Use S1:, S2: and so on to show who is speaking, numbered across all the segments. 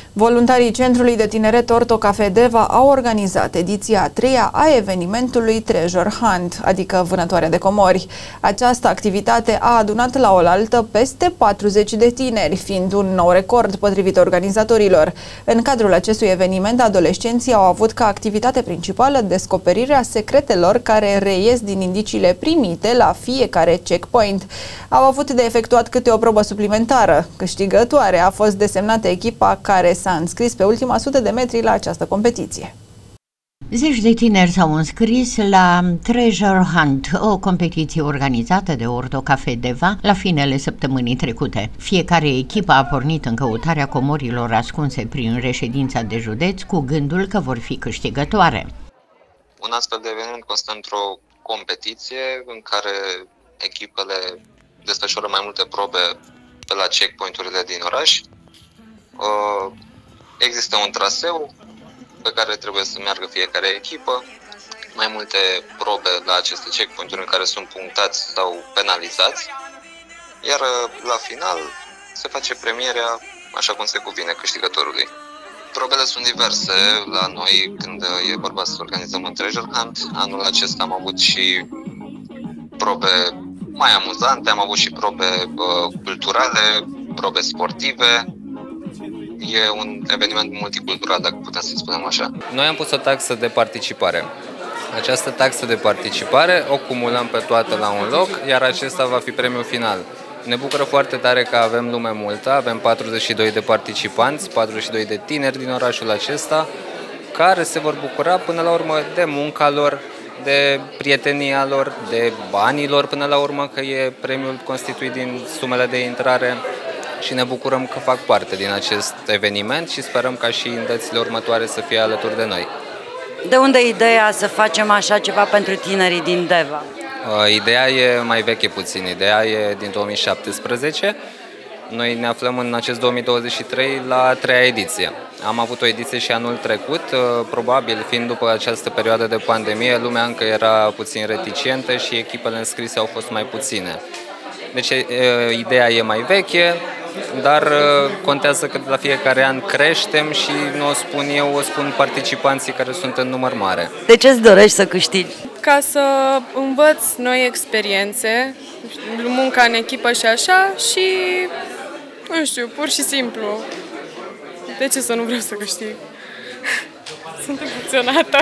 S1: Voluntarii Centrului de Tineret Orto Cafe Deva au organizat ediția a treia a evenimentului Treasure Hunt, adică vânătoarea de comori. Această activitate a adunat la oaltă peste 40 de tineri, fiind un nou record potrivit organizatorilor. În cadrul acestui eveniment, adolescenții au avut ca activitate principală descoperirea secretelor care reies din indiciile primite la fiecare checkpoint. Au avut de efectuat câte o probă suplimentară. Câștigătoare a fost desemnată echipa care s-a înscris pe ultima 100 de metri la această competiție.
S2: Zeci de tineri s-au înscris la Treasure Hunt, o competiție organizată de Orto Cafe Deva la finele săptămânii trecute. Fiecare echipă a pornit în căutarea comorilor ascunse prin reședința de județ cu gândul că vor fi câștigătoare.
S3: Un astfel de eveniment constă într-o competiție în care echipele desfășoară mai multe probe pe la checkpoint-urile din oraș. Există un traseu pe care trebuie să meargă fiecare echipă, mai multe probe la aceste checkpoint-uri în care sunt punctați sau penalizați, iar la final se face premierea așa cum se cuvine câștigătorului. Probele sunt diverse la noi când e vorba să organizăm un Treasure Hunt. Anul acesta am avut și probe mai amuzante, am avut și probe culturale, probe sportive. E un eveniment multicultural, dacă putem să spunem așa.
S4: Noi am pus o taxă de participare. Această taxă de participare o cumulăm pe toată la un loc, iar acesta va fi premiul final. Ne bucură foarte tare că avem lume multă, avem 42 de participanți, 42 de tineri din orașul acesta, care se vor bucura până la urmă de munca lor, de prietenia lor, de banii lor până la urmă, că e premiul constituit din sumele de intrare. Și ne bucurăm că fac parte din acest eveniment și sperăm ca și în dățile următoare să fie alături de noi.
S5: De unde ideea să facem așa ceva pentru tinerii din Deva?
S4: Ideea e mai veche puțin, ideea e din 2017. Noi ne aflăm în acest 2023 la a treia ediție. Am avut o ediție și anul trecut, probabil fiind după această perioadă de pandemie, lumea încă era puțin reticentă și echipele înscrise au fost mai puține. Deci ideea e mai veche, dar contează că la fiecare an creștem și nu o spun eu, o spun participanții care sunt în număr mare.
S5: De ce îți dorești să câștigi?
S6: Ca să învăț noi experiențe, munca în echipă și așa și, nu știu, pur și simplu. De ce să nu vreau să câștig? Sunt emoționată.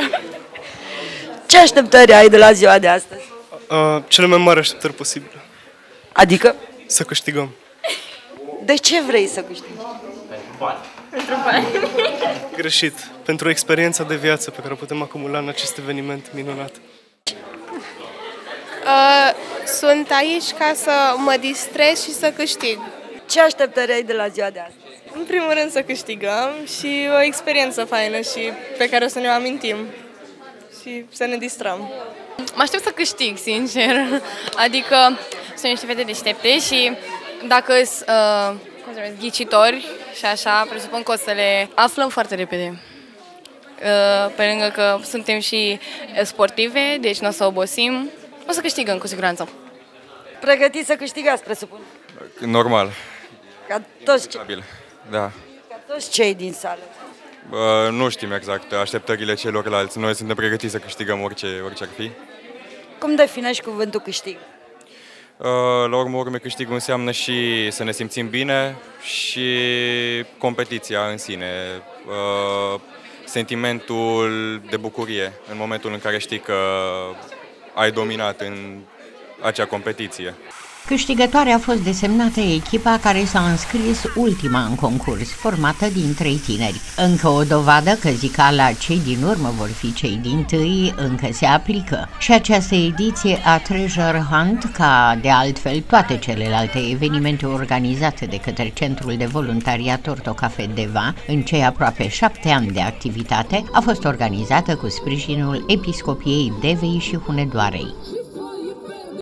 S5: Ce așteptări ai de la ziua de astăzi?
S7: Cele mai mari așteptări posibile.
S5: Adică?
S7: Să câștigăm.
S5: De ce vrei să câștigi?
S6: Pentru bani. Pentru bani.
S7: Greșit. Pentru experiența de viață pe care o putem acumula în acest eveniment minunat.
S8: Sunt aici ca să mă distrez și să câștig.
S5: Ce așteptări ai de la ziua de astăzi?
S8: În primul rând să câștigăm și o experiență faină și pe care o să ne o amintim și să ne distrăm.
S9: Mă aștept să câștig, sincer. Adică sunt niște fete deștepte și dacă sunt ghicitori și așa, presupun că o să le aflăm foarte repede. Pe lângă că suntem și sportive, deci nu o să obosim, o să câștigăm cu siguranță.
S5: Pregătiți să câștigați, presupun?
S10: Normal.
S5: Ca toți
S10: Da.
S5: Ca toți cei din sală.
S10: Nu știm exact așteptările celorlalți. Noi suntem pregătiți să câștigăm orice ar fi.
S5: Cum definești cuvântul câștig?
S10: La urmă câștigul înseamnă și să ne simțim bine și competiția în sine. Sentimentul de bucurie în momentul în care știi că ai dominat în acea competiție.
S2: Câștigătoare a fost desemnată echipa care s-a înscris ultima în concurs, formată din 3 tineri. Încă o dovadă că zicala cei din urmă vor fi cei dintâi încă se aplică. Și această ediție a Treasure Hunt, ca de altfel toate celelalte evenimente organizate de către Centrul de Voluntariat Orto Cafe Deva, în cei aproape 7 ani de activitate, a fost organizată cu sprijinul Episcopiei Devei și Hunedoarei.